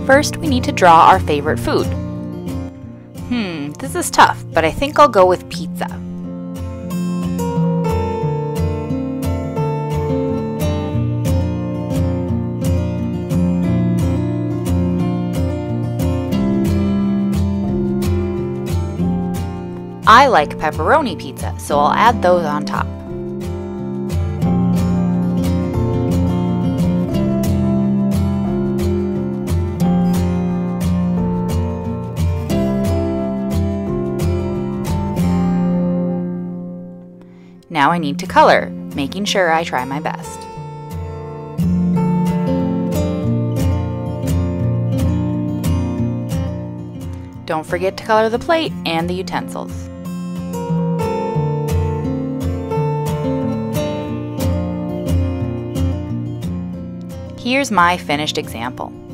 First, we need to draw our favorite food. This is tough, but I think I'll go with pizza. I like pepperoni pizza, so I'll add those on top. Now I need to color, making sure I try my best. Don't forget to color the plate and the utensils. Here's my finished example.